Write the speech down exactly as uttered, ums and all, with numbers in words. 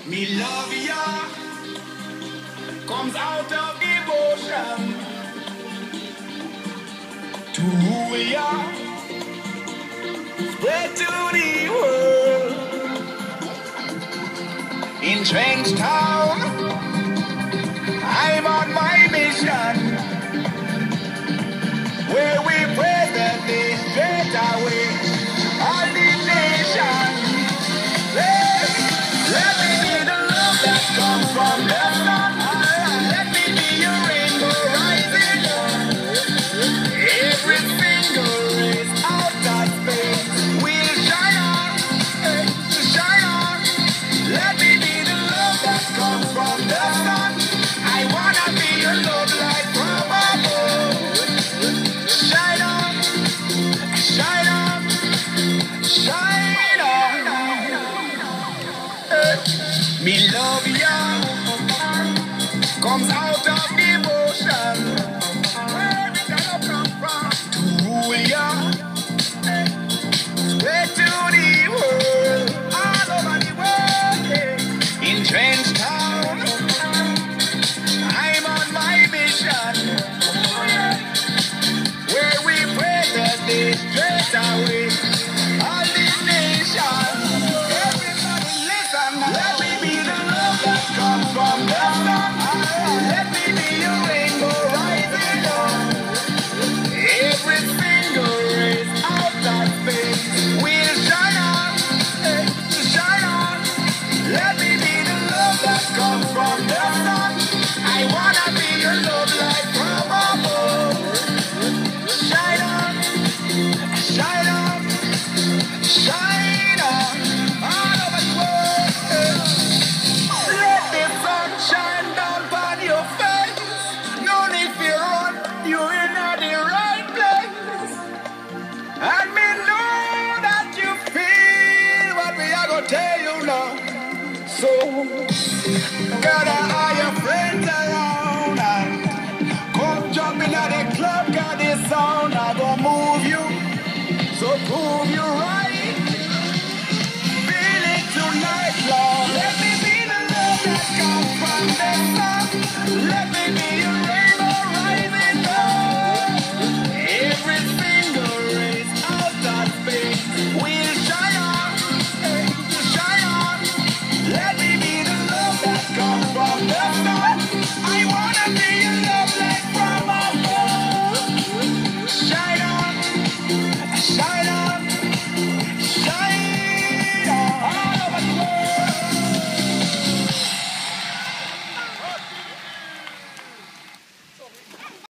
Me love ya comes out of devotion to who we are, spread to the world. In Trench Town, I'm on my mission, where we pray that they straight away all the nation. Let, let me be the love that comes from the sun. Let me be your rainbow rising. Every single race out of space will shine on, eh, shine on. Let me be the love that comes from the sun. I wanna be your love light from above. Shine on, shine on, shine on. Eh, Me love ya comes out of devotion. Where did that come from? To rule ya, spread to the world, all over the world. Yeah. In Trench Town, I'm on my mission, where we pray that they straight away all the nation. Everybody listen, let me be the love that comes from the sun. Let me be your rainbow rising up. Every single race out of space will shine on, eh, shine on. Let me be the love that comes from the sun. I wanna be your love light from above. Shine on, shine on, shine on, all over the world. eh. Let the sun shine down on your face. No need to run, you're in the right place. And me know that you feel what we are gonna tell you now. So, gotta